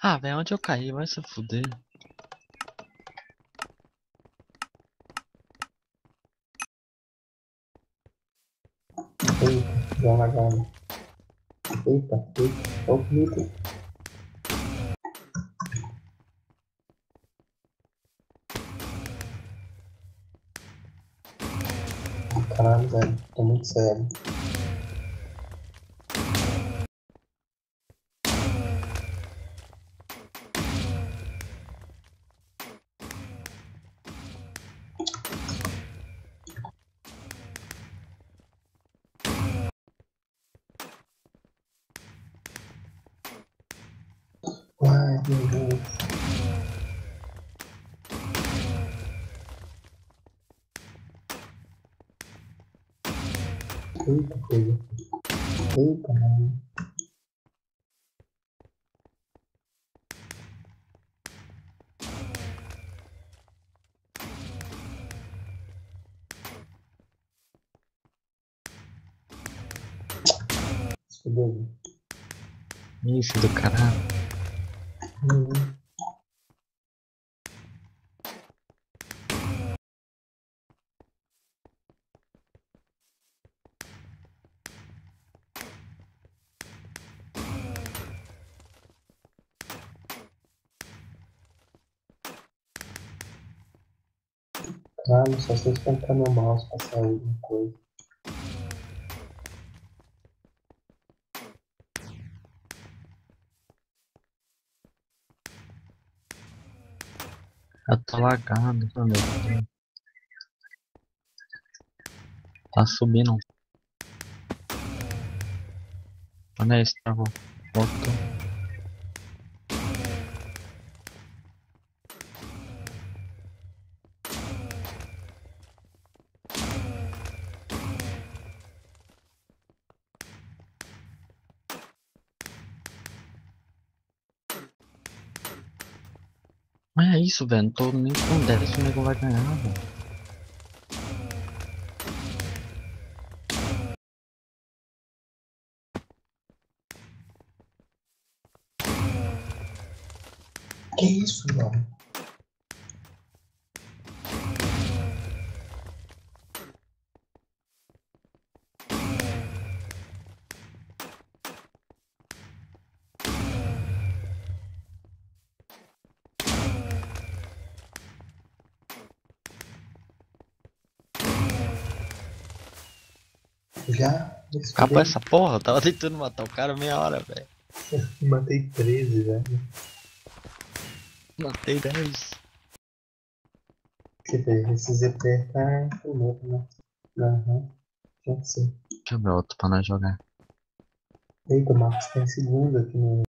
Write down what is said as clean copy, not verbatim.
Ah, velho, onde eu caí? Vai se fuder. Eita, deu uma lagada. Eita, eita, ó o Felipe. Caralho, velho, tô muito sério. Ai, meu Deus. Eita, coisa. Eita, mano. Se fudeu. Isso do caralho. Uhum. Caralho, só sei espantar meu mouse pra sair alguma coisa. Eu tô lagado, oh, meu Deus. Tá subindo. Olha isso, travou. Voltou. Mas é isso, velho. Não tô nem com 10 o nego vai ganhar, velho. Que isso, mano? Já? Se Acabou fudeu. essa porra? Eu tava tentando matar o cara meia hora, velho. Matei 13, velho. Matei 10. Quer ver, esse ZP tá louco, né? Aham, pode ser. Deixa eu ver outro pra nós jogar. Eita, o Marcos tá em segundo aqui no